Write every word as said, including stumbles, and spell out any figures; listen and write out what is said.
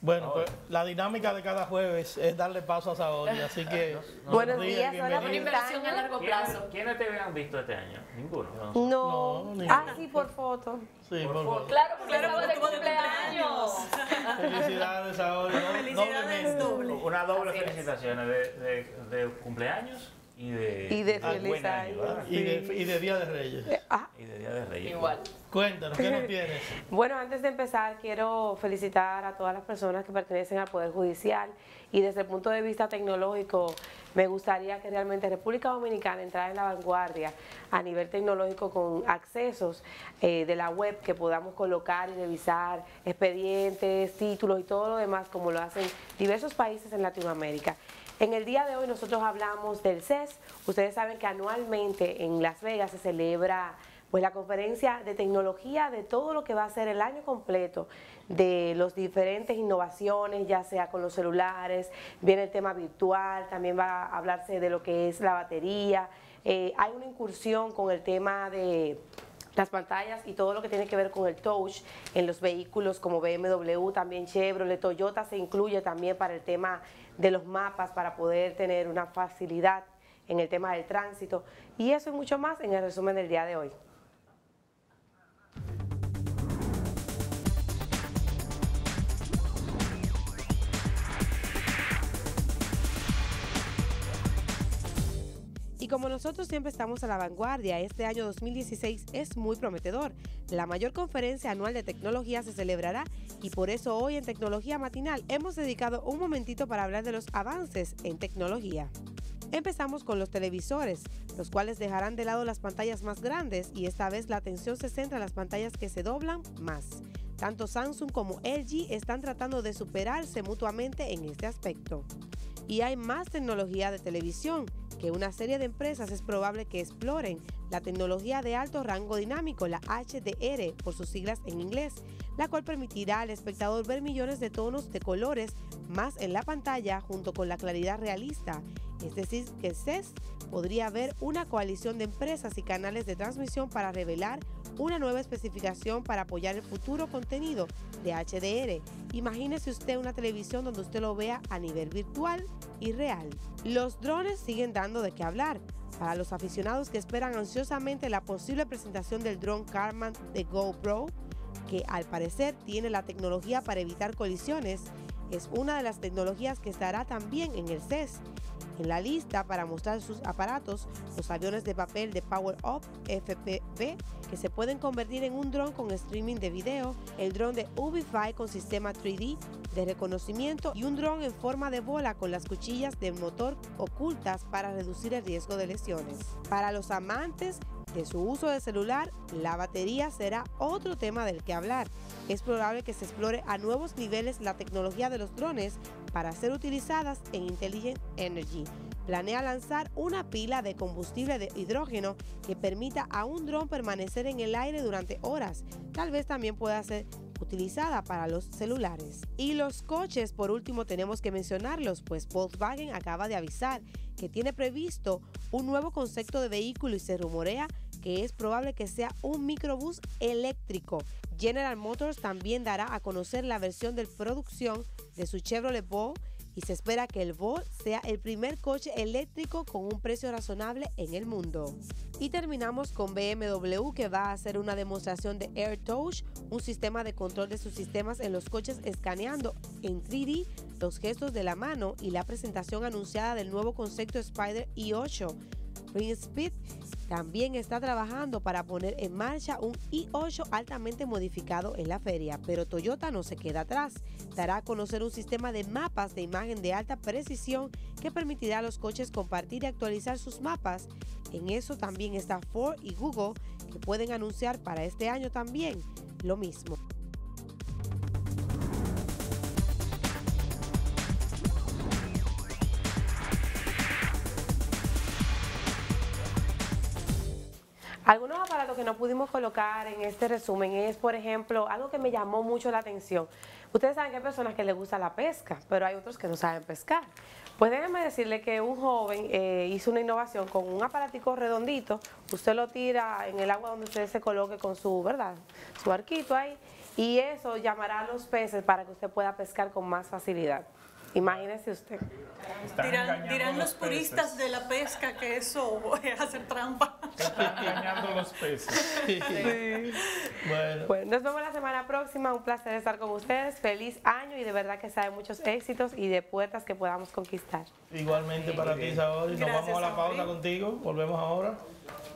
Bueno, pues la dinámica de cada jueves es darle paso a Saori, así que... No, Buenos días, días, hola, Una inversión a largo plazo. ¿Quiénes te habían visto este año? Ninguno. No, No, ni- ah, sí, por foto. Sí, por Por favor. Claro, porque Claro, estaba de porque cumpleaños. Felicidades, Saori. doble- Felicidades doblemente. doble. Una doble Así es. felicitaciones de, de, de cumpleaños y de, Y de buen feliz año, año. ¿verdad? Y de, y de Día de Reyes. Eh, ah, Y de Día de Reyes. Igual. Cuéntanos, ¿qué nos tienes? Bueno, antes de empezar, quiero felicitar a todas las personas que pertenecen al Poder Judicial y desde el punto de vista tecnológico, me gustaría que realmente República Dominicana entrara en la vanguardia a nivel tecnológico con accesos eh, de la web que podamos colocar y revisar expedientes, títulos y todo lo demás como lo hacen diversos países en Latinoamérica. En el día de hoy nosotros hablamos del C E S. Ustedes saben que anualmente en Las Vegas se celebra pues la conferencia de tecnología de todo lo que va a ser el año completo, de las diferentes innovaciones, ya sea con los celulares, viene el tema virtual, también va a hablarse de lo que es la batería, eh, hay una incursión con el tema de las pantallas y todo lo que tiene que ver con el touch en los vehículos como B M W, también Chevrolet, Toyota se incluye también para el tema de los mapas, para poder tener una facilidad en el tema del tránsito, y eso y mucho más en el resumen del día de hoy. Y como nosotros siempre estamos a la vanguardia, este año dos mil dieciséis es muy prometedor. La mayor conferencia anual de tecnología se celebrará y por eso hoy en Tecnología Matinal hemos dedicado un momentito para hablar de los avances en tecnología. Empezamos con los televisores, los cuales dejarán de lado las pantallas más grandes y esta vez la atención se centra en las pantallas que se doblan más. Tanto Samsung como L G están tratando de superarse mutuamente en este aspecto. Y hay más tecnología de televisión, que una serie de empresas es probable que exploren la tecnología de alto rango dinámico, la H D R por sus siglas en inglés, la cual permitirá al espectador ver millones de tonos de colores más en la pantalla junto con la claridad realista. Es decir, que el C E S podría haber una coalición de empresas y canales de transmisión para revelar una nueva especificación para apoyar el futuro contenido de H D R. Imagínese usted una televisión donde usted lo vea a nivel virtual y real. Los drones siguen dando de qué hablar. Para los aficionados que esperan ansiosamente la posible presentación del dron Karman de GoPro, que al parecer tiene la tecnología para evitar colisiones, es una de las tecnologías que estará también en el C E S. En la lista para mostrar sus aparatos, los aviones de papel de Power Up F P V, que se pueden convertir en un dron con streaming de video, el dron de Ubify con sistema tres D de reconocimiento y un dron en forma de bola con las cuchillas del motor ocultas para reducir el riesgo de lesiones. Para los amantes de su uso de celular, la batería será otro tema del que hablar. Es probable que se explore a nuevos niveles la tecnología de los drones para ser utilizadas en Intelligent Energy. Planea lanzar una pila de combustible de hidrógeno que permita a un dron permanecer en el aire durante horas. Tal vez también pueda ser utilizada para los celulares. Y los coches, por último, tenemos que mencionarlos, pues Volkswagen acaba de avisar que tiene previsto un nuevo concepto de vehículo y se rumorea que es probable que sea un microbús eléctrico. General Motors también dará a conocer la versión de producción de su Chevrolet Bolt y se espera que el Bolt sea el primer coche eléctrico con un precio razonable en el mundo. Y terminamos con B M W, que va a hacer una demostración de AirTouch, un sistema de control de sus sistemas en los coches escaneando en tres D los gestos de la mano, y la presentación anunciada del nuevo concepto Spider i ocho. Prince Speed también está trabajando para poner en marcha un i ocho altamente modificado en la feria, pero Toyota no se queda atrás. Dará a conocer un sistema de mapas de imagen de alta precisión que permitirá a los coches compartir y actualizar sus mapas. En eso también está Ford y Google, que pueden anunciar para este año también lo mismo. Algunos aparatos que no pudimos colocar en este resumen es, por ejemplo, algo que me llamó mucho la atención. Ustedes saben que hay personas que les gusta la pesca, pero hay otros que no saben pescar. Pues déjenme decirle que un joven eh, hizo una innovación con un aparatico redondito. Usted lo tira en el agua donde usted se coloque con su, ¿verdad?, su arquito ahí, y eso llamará a los peces para que usted pueda pescar con más facilidad. Imagínese usted. Están Dirán, engañando dirán los peces. puristas de la pesca que eso es hacer trampa. Están engañando los peces. Sí. Bueno, Bueno, nos vemos la semana próxima. Un placer estar con ustedes. Feliz año y de verdad que sea de muchos éxitos y de puertas que podamos conquistar. igualmente para ti, Saori. Nos Gracias, vamos a la pausa Saori. contigo. Volvemos ahora.